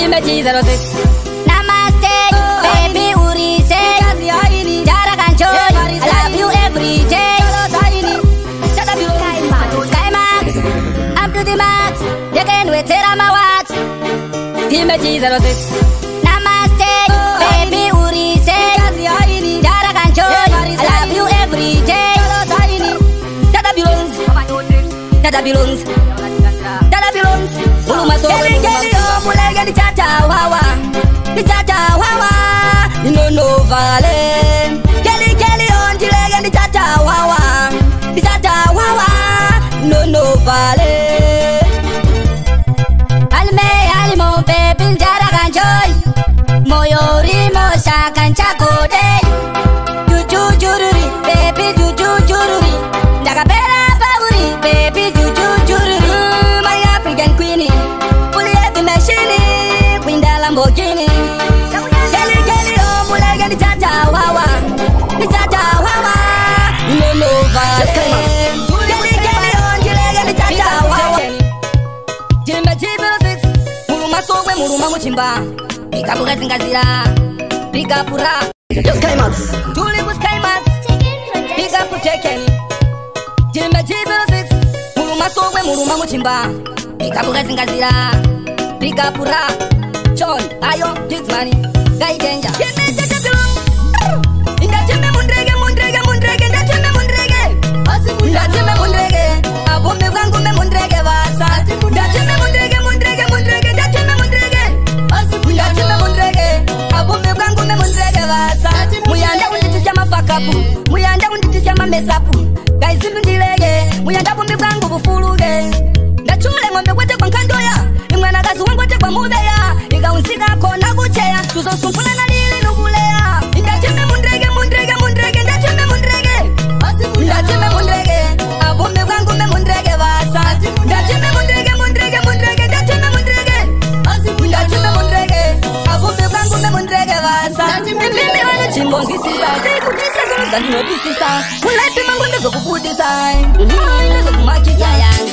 Dimeji 06. Namaste, baby urise. Jara kanchon, I love you every day. Sky Max, up to the max. You can wait till I'm a what? Dimeji 06. Namaste, baby urise. Jara kanchon, I love you every day. Dada belongs. Dada belongs. Bulu masuk. Jadi mulai jadi caca wawa. Dicaca wawa. No vale. Jadi on jile dicaca wawa. Dicaca wawa. No vale. Alimo baby jara kanjoy. Moyori mosa kanchakode. Juju jururi baby juju jururi. Jaga bela paburi baby juju jururi. My African queenie. Fully heavy machine. Queen da Lamborghini. Jelly oh mulai ganti caca wawa. Di caca wawa. No vale. Jelly on jile ganti caca wawa. Jimba jibo six. Mulu masuk we mulu mamuchimba. Pika buka singazira. Pika pura. Yo Skymax. Tulibu Skymax. Pika putekeni. Jimba jibo six. Mulu masuk we mulu mamuchimba. Pika buka singazira. Pika pura. John, ayo, Jigs money, guy danger. Inda chimbe mundrege, inda chimbe mundrege. Inda chimbe mundrege, abombe wangu me mundrege vasa. Inda chimbe mundrege, inda chimbe mundrege. Inda chimbe mundrege, abombe wangu me mundrege vasa. Muyanda unditisya mafakapu, muyanda unditisya mamesapu. Guy simbi ndilege, muyanda bombe wangu bufuluge. Ndachule ngombe kwete kwa nkandoya, imwana kazi wangu kwete kwa mubeya. Unsika kona kucheya tuzosumpula na lili nukulea. Indachime mundrege ndachime mundrege. Ndachime mundrege abombe wangu me mundrege vasa. Ndachime mundrege ndachime mundrege. Ndachime mundrege abombe wangu me mundrege vasa. Mimi wale chimbongi sisa sikutisa kuluza ndinodisisa. Mulaipi mangu ndezokukudisa. Ndezokumakisa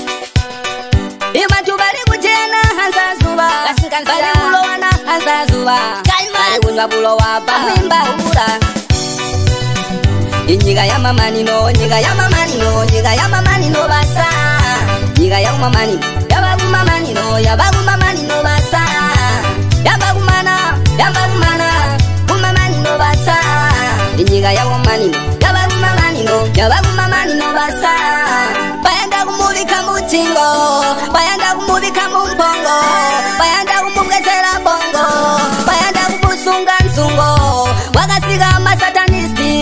Ima tubali kuchena hansa zuba. Bali kulo wana hansa zuba. Bali kunywa bulo wapa mimba ura. Nyiga ya mamani no, nyiga ya mamani no, nyiga ya mamani no basa. Nyiga ya mamani, ya bagu mamani no, ya bagu mamani no basa. Ya bagu mana, umamani no basa. Nyiga ya mamani no, ya bagu mamani no, ya bagu mamani no basa. Bayanda kumulika mutingo, bayanda kumulika mumbongo, bayanda kumugezera bongo, bayanda kubusunga nzungo, wakasiga masatanisti.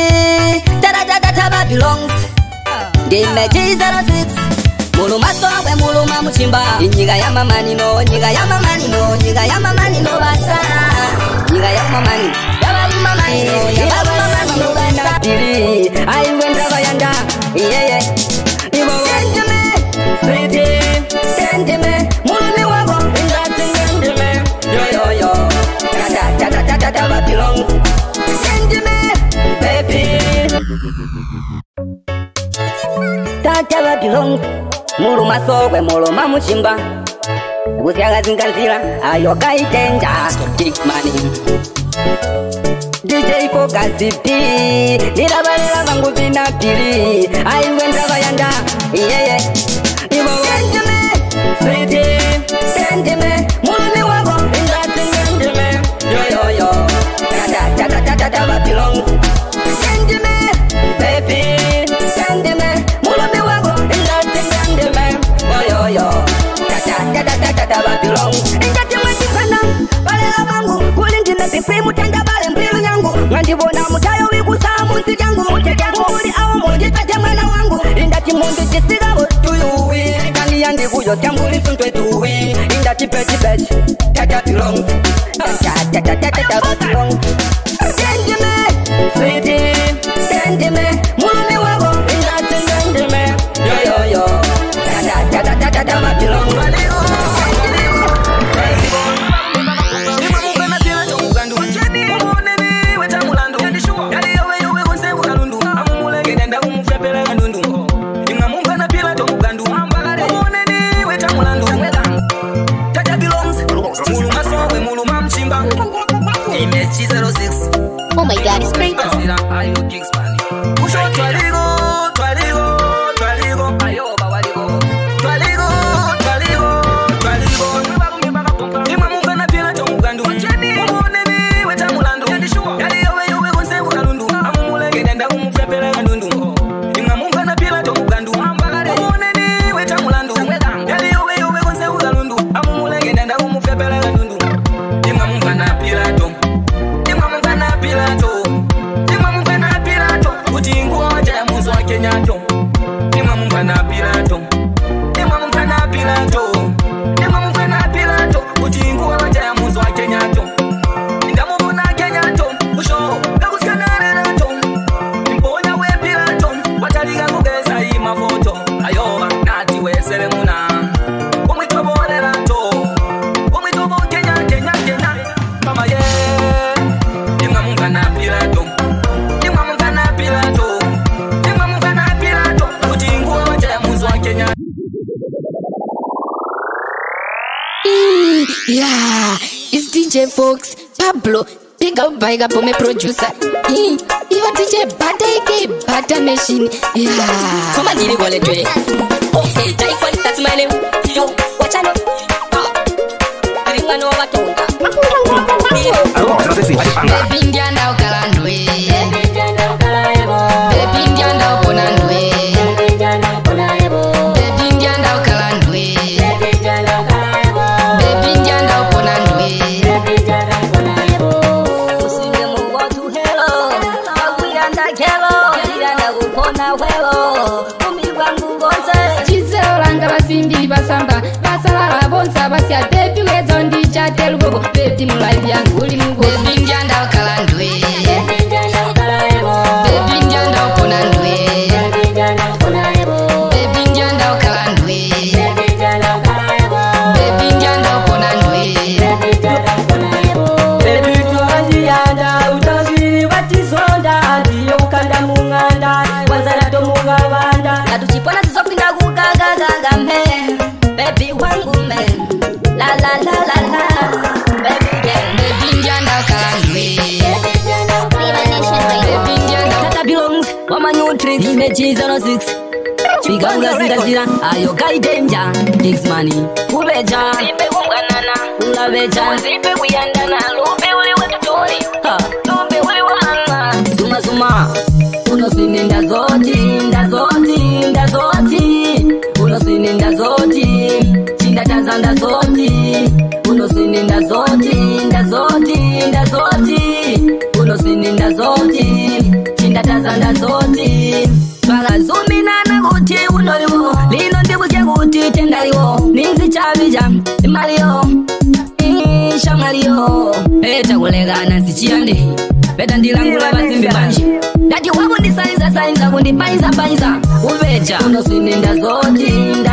Taba belongs. Dimeji 06. Mulu masogwe mulu mamuchimba. Nyiga ya mamani no, nyiga ya mamani no, nyiga ya mamani no basa. Nyiga ya mamani, ya babu mamani no, ya babu mamani no basa. Dili, I went bayanda, yeah. Sentime, mulu mi wago, indati sentime. Yo, taba belongs. Sentime, baby. Taba belongs. Mulu masogwe mulu mamuchimba. Kusiaga zinganzira, ayo kai danger. Big money. DJ Focus DP. Nirabalila vangu vina pili. I went bayanda, yeah. Sentime, mulu mi wago, indati sentime. Yo, taba belongs. Sentime, baby. Sentime, mulu mi wago, indati sentime. Yo, taba belongs. Indati mwachikana, bale la vangu, kulindine pipi mutenda bale mbilu nyangu. Ngandibona mutayo wikusa munsi jangu, mutejangu muli awo mujitaje mwana wangu. Indati mundu jisiga utuyuwi. Yandi kuyo tambuli suntwe tuwi. Indati peti tata belongs. Tata belongs. Sentime, mulu mi wago. Indati sentime. Yo, tata belongs. Mulu maso Oh my God, it's great. Yeah, it's DJ Fox, Pablo, big up for my producer. You are DJ Butter Machine. Yeah. Come on, DJ Wallet. Okay, Typhon, that's my name. Yo, watch out. Ringa no watonga. Baby Indian now kalandwe. Baby Indian now bonandwe. Baby Indian now kalandwe. Basamba basala bonsa basya baby wezo ndicha telugo baby mu live yangu uli mu baby ndianda kalandwe baby ndianda ponandwe baby ndianda kalandwe baby ndianda ponandwe baby tuanjianda utaziri watisonda ndiyo ukanda munganda wanzana to mugabanda atuchipona tizopinda kugagaga me baby wangu me la la la la la baby yeah baby ndianda kalandwe baby ndianda tata belongs mama new tricks images on 6 chiganga zingazira ayo guy danger gigs money kubeja ibe kunganana ulabeja zipe kuyandana lobe uli watutori lobe uli wana zuma zuma unosini ndazoti unosini ndazoti chindataza ndazoti unosini ndazoti unosini ndazoti chindataza ndazoti twakazuminana kuti unoliwo lino ndibuzye kuti tendaliwo ninzichavija imaliyo shamaliyo etakulekana zichiyande beta ndilangula bazimbi banje dati wakundisaiza kundipaiza ubeja unosini ndazoti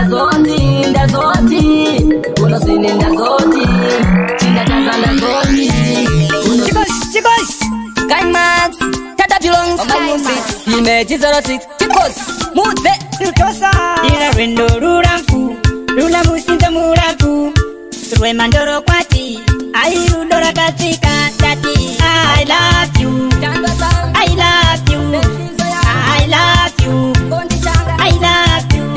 unosini ndazoti chindataza ndazoti chikos Kaimax Tata belongs Image 06 chikos Mute Tutosa Ila rendo ruramfu Rula musinta murafu Turwe mandoro kwati Airudora katika Tati I love you I love you I love you I love you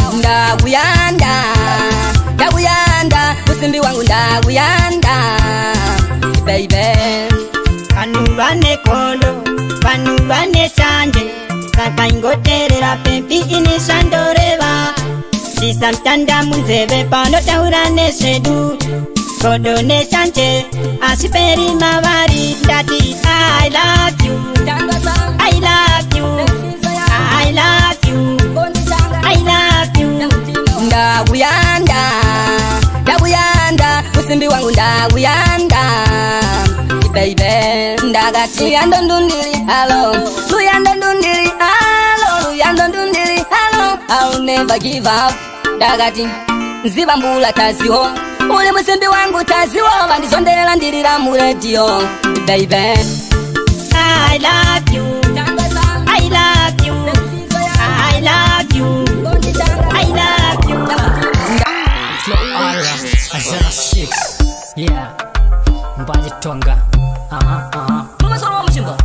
Ndaguyanda Usimbi wangu ndaguyanda Baby Banu bane kondo Banu bane sanje Kaka ingoterera pempi ini sandoreva Sisa mtanda munzebe pano taurane sedu Kodo ne sanje Asiperi mavari Dati I love you I love you I love you I love you Ndaguyanda Usimbi wangu ndaguyanda Baby Ndagati Luyando ndundili Hello Luyando ndundili Hello Luyando ndundili Hello I'll never give up Ndagati Nziba mbula taziho Ule musimbi wangu taziho Vandizondelela ndirira mu radio Baby I love you I love you I love you I love you Flow Aura 06 Yeah Mbaje Tonga Mama solo wa mchimba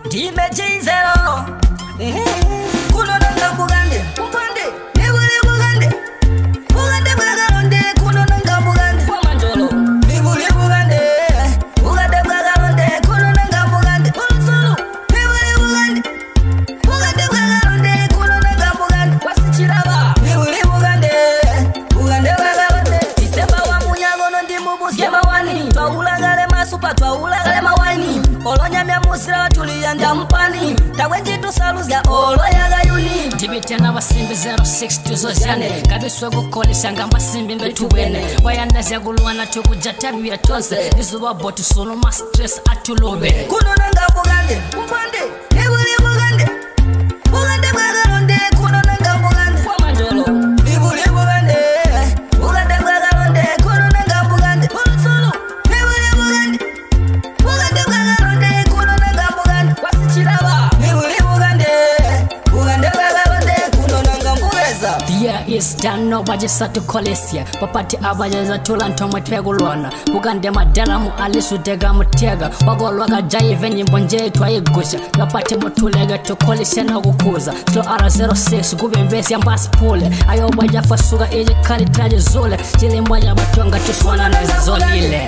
Dime chinzero Kuno nanga bugande Mpande Nibuli bugande Bugande bagaronde Kuno nanga bugande Wamanjolo Nibuli bugande Bugande bagaronde Kuno nanga bugande Ulusulu Nibuli bugande Bugande bagaronde Kuno nanga bugande Wasichiraba Nibuli bugande Bugande bagaronde Isemba wa munyago nondi mubuske mawani Twaulagale masupa twaulagale mawaini Olonyamya musira watulia njampani Tawenji tusaluzya oloyaga yuni Dibitena basimbi 06 tuzojane Kabiswe gukolesha nga basimbi mbetubene Wayandaze gulwana tukujatabi yatonse Izuba boti soloma stress atulobe Kuno nanga bugande Mpande Nibuli bugande Bugande bagaronde Kuno nanga bugande Wamanjolo Nibuli bugande Bugande bagaronde Kuno nanga bugande Ulusulu Nibuli bugande Bugande bagaronde Kuno nanga bugande Wasichiraba Nibuli bugande Bugande bagaronde Kuno nanga mbugeza The year is done no bajisa tukolesia Papati abajaza tulanto mwetwegulwana Bugande madalamu alisudega mutega Wagolwaga jaive nyimbonje twayigusha Gapati mutulega tukolesya na gukuza Slow R06 gubembesi ya mbasipule Ayo bajafa suga iji kali taji zule Jili mwaja batonga tuswana na zolile